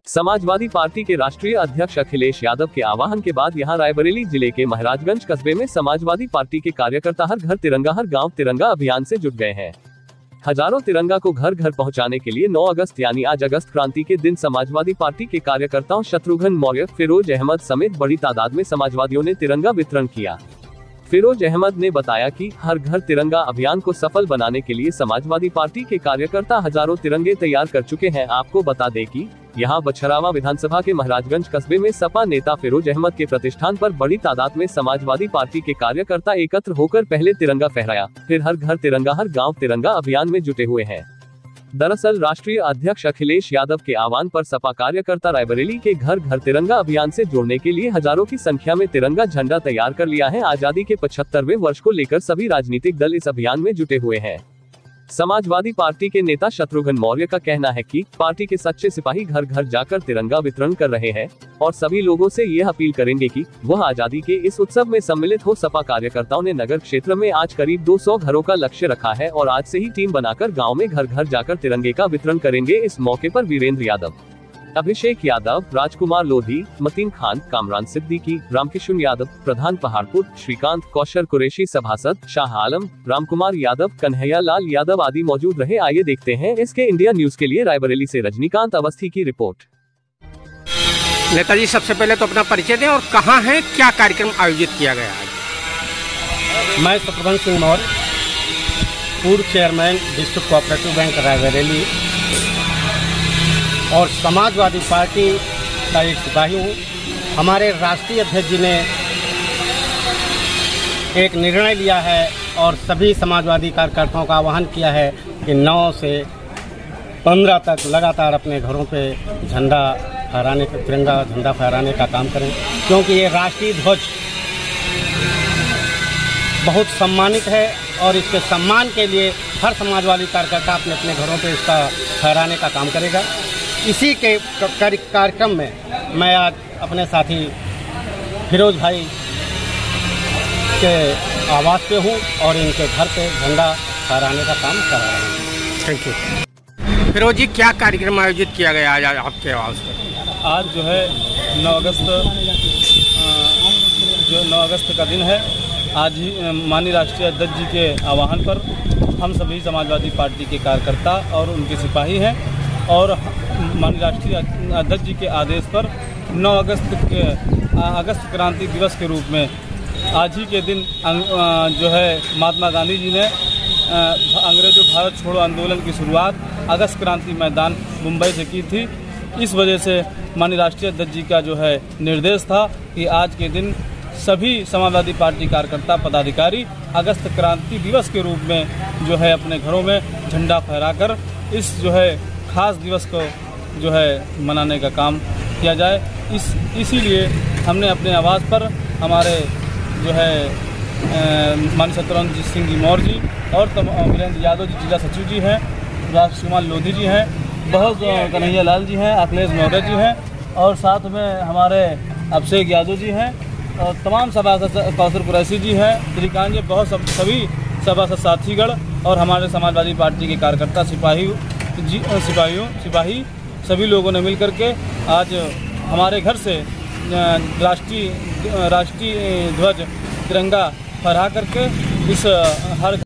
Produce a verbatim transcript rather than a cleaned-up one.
Samajwadi party के राष्ट्रीय अध्यक्ष अखिलेश यादव के आह्वान के बाद यहां रायबरेली जिले के महाराजगंज कस्बे में समाजवादी पार्टी के कार्यकर्ता हर घर तिरंगा हर गांव तिरंगा अभियान से जुट गए हैं। हजारों तिरंगा को घर घर पहुंचाने के लिए नौ अगस्त यानी आज अगस्त क्रांति के दिन समाजवादी पार्टी के कार्यकर्ताओं शत्रुघ्न मौर्य, फिरोज अहमद समेत बड़ी तादाद में समाजवादियों ने तिरंगा वितरण किया। फिरोज अहमद ने बताया कि हर घर तिरंगा अभियान को सफल बनाने के लिए समाजवादी पार्टी के कार्यकर्ता हजारों तिरंगे तैयार कर चुके हैं। आपको बता दें कि यहां बछरावा विधानसभा के महाराजगंज कस्बे में सपा नेता फिरोज अहमद के प्रतिष्ठान पर बड़ी तादाद में समाजवादी पार्टी के कार्यकर्ता एकत्र होकर पहले तिरंगा फहराया, फिर हर घर तिरंगा हर गांव तिरंगा अभियान में जुटे हुए हैं। दरअसल राष्ट्रीय अध्यक्ष अखिलेश यादव के आह्वान पर सपा कार्यकर्ता रायबरेली के घर घर तिरंगा अभियान से जोड़ने के लिए हजारों की संख्या में तिरंगा झंडा तैयार कर लिया है। आजादी के पचहत्तरवें वर्ष को लेकर सभी राजनीतिक दल इस अभियान में जुटे हुए हैं। समाजवादी पार्टी के नेता शत्रुघ्न मौर्य का कहना है कि पार्टी के सच्चे सिपाही घर घर जाकर तिरंगा वितरण कर रहे हैं और सभी लोगों से यह अपील करेंगे कि वह आजादी के इस उत्सव में सम्मिलित हो। सपा कार्यकर्ताओं ने नगर क्षेत्र में आज करीब दो सौ घरों का लक्ष्य रखा है और आज से ही टीम बनाकर गांव में घर घर जाकर तिरंगे का वितरण करेंगे। इस मौके पर वीरेंद्र यादव, अभिषेक यादव, राजकुमार लोधी, मतीन खान, कामरान सिद्दीकी, रामकिशन यादव, प्रधान पहाड़पुर, श्रीकांत, कौशल कुरैशी, सभासद शाह आलम, रामकुमार यादव, कन्हैया लाल यादव आदि मौजूद रहे। आइए देखते हैं इसके इंडिया न्यूज के लिए रायबरेली से रजनीकांत अवस्थी की रिपोर्ट। नेताजी, सबसे पहले तो अपना परिचय दें और कहाँ हैं, क्या कार्यक्रम आयोजित किया गया आज? मैं शत्रुघ्न सिंह मौर्य, पूर्व chairman district cooperative bank Raebareli और समाजवादी पार्टी का एक सिपाही हूँ। हमारे राष्ट्रीय अध्यक्ष जी ने एक निर्णय लिया है और सभी समाजवादी कार्यकर्ताओं का आह्वान किया है कि नौ से पंद्रह तक लगातार अपने घरों पे झंडा फहराने का तिरंगा झंडा फहराने का काम करें, क्योंकि ये राष्ट्रीय ध्वज बहुत सम्मानित है और इसके सम्मान के लिए हर समाजवादी कार्यकर्ता अपने अपने घरों पे इसका फहराने का काम करेगा। इसी के कार्यक्रम में मैं आज अपने साथी फिरोज भाई के आवास पे हूँ और इनके घर पे झंडा फहराने का काम कर रहा हूँ। Thank you. फिरोज जी, क्या कार्यक्रम आयोजित किया गया आज आपके आवास पे? आज जो है नौ अगस्त जो नौ अगस्त का दिन है। आज ही माननीय राष्ट्रीय अध्यक्ष जी के आह्वान पर हम सभी समाजवादी पार्टी के कार्यकर्ता और उनके सिपाही हैं और माननीय राष्ट्रीय अध्यक्ष जी के आदेश पर नौ अगस्त के अगस्त क्रांति दिवस के रूप में आज ही के दिन जो है महात्मा गांधी जी ने अंग्रेजों भारत छोड़ो आंदोलन की शुरुआत अगस्त क्रांति मैदान मुंबई से की थी। इस वजह से माननीय राष्ट्रीय अध्यक्ष जी का जो है निर्देश था कि आज के दिन सभी समाजवादी पार्टी कार्यकर्ता पदाधिकारी अगस्त क्रांति दिवस के रूप में जो है अपने घरों में झंडा फहराकर इस जो है खास दिवस को जो है मनाने का काम किया जाए। इस इसीलिए हमने अपने आवास पर हमारे जो है माननीय शत्रुघ्न सिंह जी मौर्य जी और वीरेंद्र यादव जी जिला सचिव जी हैं, राजकुमार लोधी जी हैं, बहुत कन्हैया लाल जी हैं, अखिलेश मौर्य जी हैं और साथ में हमारे अभिषेक यादव जी हैं और तमाम सभासद कौशल कुरैशी जी हैं, श्रीकांत जी, बहुत सब सभी सभासद साथीगण और हमारे समाजवादी पार्टी के कार्यकर्ता सिपाही जी सिपाहियों सिपाही सभी लोगों ने मिलकर के आज हमारे घर से राष्ट्रीय राष्ट्रीय ध्वज तिरंगा फहरा करके इस हर